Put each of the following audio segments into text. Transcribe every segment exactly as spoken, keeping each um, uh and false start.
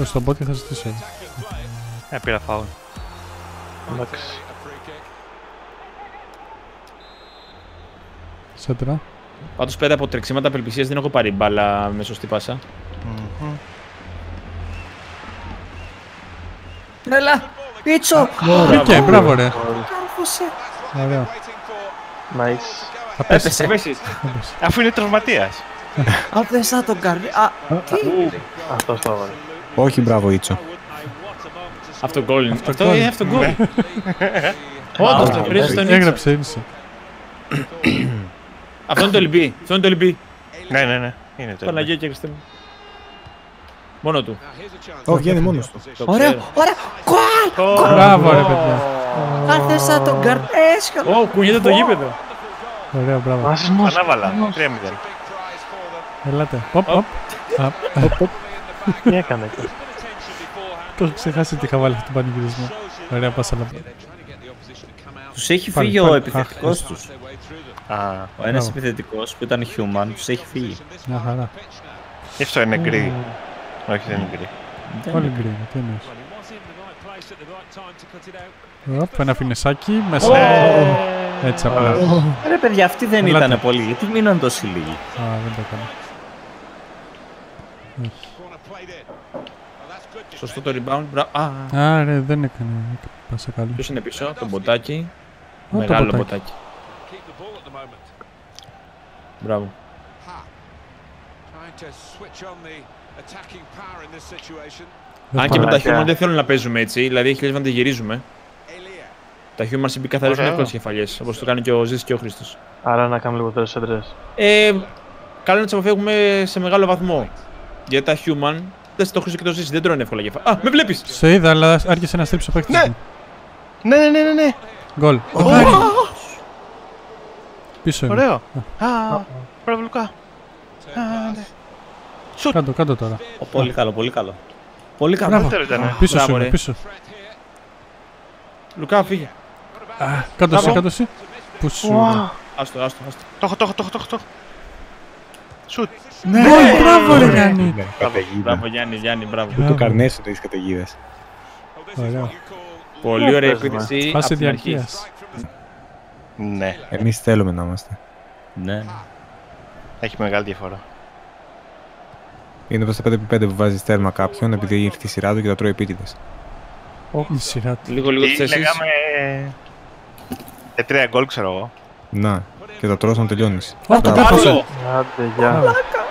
Στον πόντ και θα ζητήσω. Ε, πήρα φάουλ. Εντάξει. Σέντρα. Πάντως πέρα από τρεξίματα απελπισίας δεν έχω πάρει μπάλα με σωστή πάσα. Mm-hmm. Έλα! Πίτσο! Μπήκε, μπράβο ρε. Κάρφωσε. Ωραίο. Nice. Θα πέσει. Έπεσες. Αφού είναι τραυματίας. Άπεσα τον καρδί. Α, τι! Αυτός το έβαλε. Όχι, μπράβο, Ιτσο. Αυτό γκολ είναι. Αυτό γκολ. είναι αυτό γκολ. Όντως το βρίζεις στον Ίτσο. Έγραψε ίνισε. Αυτό είναι το λιμπί. Αυτό είναι το λιμπί. Ναι, ναι, ναι. Είναι το. Παναγία και Χριστέ μου. Μόνο του. Όχι, Γιάννη, μόνος του. Το Ωραία, ξέρω. ωραία! Γκολ! Μπράβο ρε παιδιά. Άπεσα τον καρδί. Έσχαλα. Ω, κουνιέται το γήπεδο. Ωραία, μπράβο. Μασισμός. Ανάβαλα. τρία μηδέν. Ελάτε. Οπ, οπ. Απ, Τι έκανε εκεί. το έχω ξεχάσει ότι είχα βάλει αυτό το πανηγυρισμό. Ωραία, πάσα λαμπά. Τους έχει Πάλι, φύγει ο πάλι. επιθετικός Αχ, τους. Α, Ο ένας επιθετικός που ήταν human, τους έχει φύγει. Μια χαρά. γι' αυτό είναι γκρι. Όχι, δεν είναι γκρι. Όλοι γκρι, τι εννοείς. Οπ, ένα φινεσάκι μέσα. Έτσι απλά. Ρε παιδιά, αυτοί δεν Ελάτε. ήταν πολλοί, γιατί μείναν τόσοι λίγοι. Α, δεν το έκανα. Σωστό το rebound. Μπρα- Α, Α, ρε, δεν έκανε. Πάσα καλή. ποιος είναι πίσω, το μποτάκι. το Μεγάλο μποτάκι. μποτάκι. Μπράβο. Αν και με τα Μαλάκια. Human δεν θέλω να παίζουμε έτσι, δηλαδή έχει λες να τα γυρίζουμε. Τα Human συμπή καθαρίζουν Ωραίο. εύκολες κεφαλιές, όπως το κάνει και ο Ζήσης και ο Χρήστος. Άρα να κάνουμε λιγότερες σέντρες. Ε, καλό είναι να τις αποφεύγουμε σε μεγάλο βαθμό. Γιατί τα Human, δεν το Χρήστο και το Ζήση, δεν τρώνε εύκολα κεφάλια. Α, με βλέπεις! Σε είδα, αλλά άρχισε να στρίψει ο παίκτης Ναι. μου. Ναι, ναι, ναι, ναι, ναι. Γκολ. Πίσω είναι. Ωραίο. Α, μπράβο Λουκά. Α, ναι. Κάντο, κάντο τώρα. Ω, πολύ καλό, πολύ καλό. Πολύ καλό. Μπράβο. Δεύτερο ήταν. Πίσω σου Μπράβο, είναι, ρε. πίσω. Λουκά, φύγε. Κάντο εσύ, Μπράβο. κάντο εσύ. Πού σου. Άστο, άστο, άστο. Το έχω, το έχω, το έχω, το έχω. Σουτ. Ναι, μπράβο ρε Γιάννη. Καταιγίδα. Μπράβο, Γιάννη, Γιάννη, μπράβο. Το καρνέ σου το έχεις καταιγίδες. Ωραία. Πολύ ωραία Πες μας. επίθεση. Φάση απ' την αρχή. διαρκείας. Ναι, Εμείς θέλουμε να είμαστε. Ναι. έχει μεγάλη διαφορά. Είναι όπως τα πέντε επί πέντε που βάζεις τέρμα κάποιον επειδή ήρθε η σειρά του και τα τρώει επίτηδες. Όχι, η σειρά του. Λίγο, λίγο τις Τι θέσεις. λέγαμε... Ε, τρία γκολ ξέρω εγώ. Να, και τα τρως να τελειώνεις. Ω, το Μπράβο. πέφωσε. Άντε, γεια.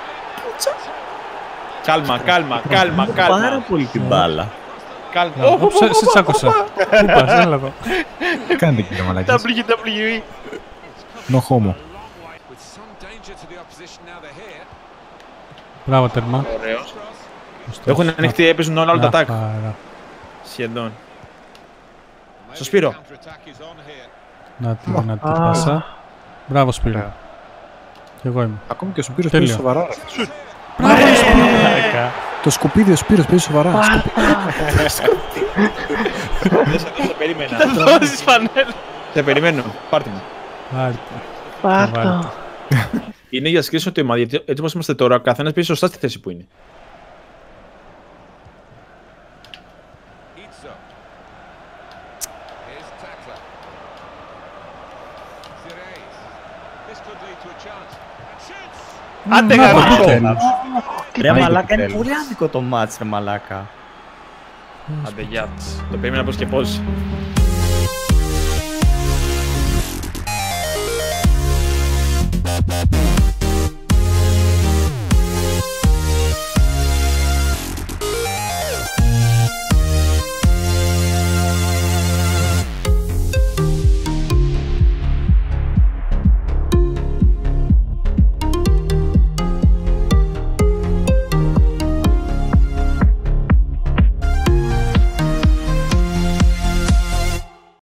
Κάλμα, κάλμα, κάλμα, Πάρα κάλμα. πολύ την μπάλα. Κάλμα. Ω, Σε σε τσάκωσα. Πού πας, έλα εδώ. Τι κάνετε κύριε μαλακές. ντάμπλιου ντάμπλιου ι. No homo. Μπράβο τερμά. Ωραίος. Έχουν ανοιχτεί, έπαιζουν όλα, όλα τα Μια τάκ. χαρά. Σχεδόν. Στο Σπύρο. Να τη δυνατή πάσα. Μπράβο Σπύρο. Κι εγώ είμαι. Ακόμη και ο Σπύρος Τέλειο. παίζει σοβαρά. Μπράβο Σπύρο. Το σκουπίδι ο Σπύρος παίζει σοβαρά. Δεν σε περίμενα. Δώσεις φανέλα. Σε περιμένω. Πάρτε μου. Άρτε. Πάρτα. Είναι για σκρίσο το ομάδα, γιατί έτσι όπως είμαστε τώρα, ο καθένας παίζει σωστά στη θέση που είναι. Άντε Να το γαμώ. μπήκε. Ρε μαλάκα, είναι επιτέλους. πολύ άδικο το μάτς ρε μαλάκα. Άντε, γεια. Το περίμενα πώς και πώς. We'll be right back.